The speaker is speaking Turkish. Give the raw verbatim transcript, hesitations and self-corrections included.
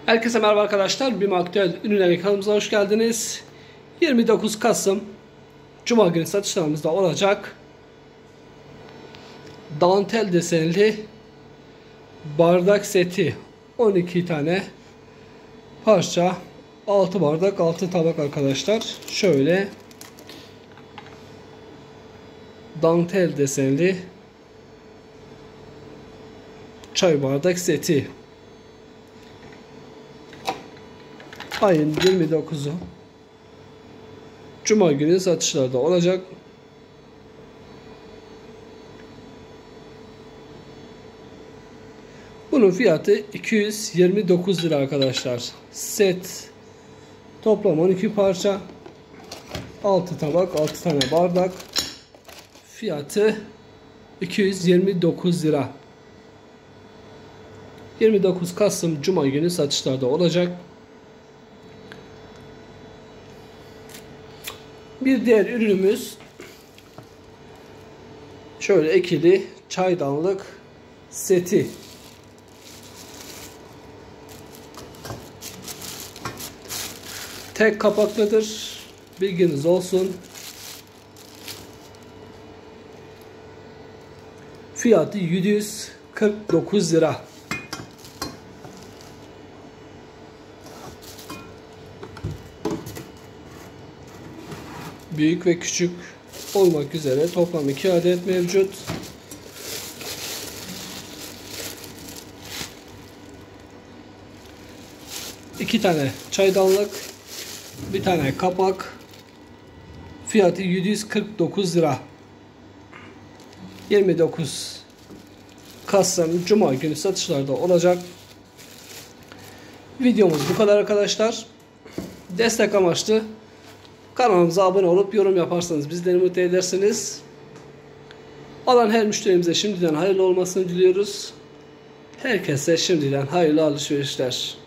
Herkese merhaba arkadaşlar. BİM Aktüel ürünleri kanalımıza hoş geldiniz. yirmi dokuz Kasım Cuma günü satışlarımızda olacak dantel desenli bardak seti, on iki tane parça, altı bardak altı tabak arkadaşlar. Şöyle dantel desenli çay bardak seti. Ayın yirmi dokuzu Cuma günü satışlarda olacak. Bunun fiyatı iki yüz yirmi dokuz lira arkadaşlar. Set toplam on iki parça, altı tabak, altı tane bardak. Fiyatı iki yüz yirmi dokuz lira. yirmi dokuz Kasım Cuma günü satışlarda olacak. Bir diğer ürünümüz şöyle ikili çaydanlık seti. Tek kapaklıdır. Bilginiz olsun. Fiyatı yüz kırk dokuz lira. Büyük ve küçük olmak üzere toplam iki adet mevcut. iki tane çaydanlık, bir tane kapak. Fiyatı yüz kırk dokuz lira. yirmi dokuz Kasım Cuma günü satışlarda olacak. Videomuz bu kadar arkadaşlar. Destek amaçlı kanalımıza abone olup yorum yaparsanız bizleri mutlu edersiniz. Alan her müşterimize şimdiden hayırlı olmasını diliyoruz. Herkese şimdiden hayırlı alışverişler.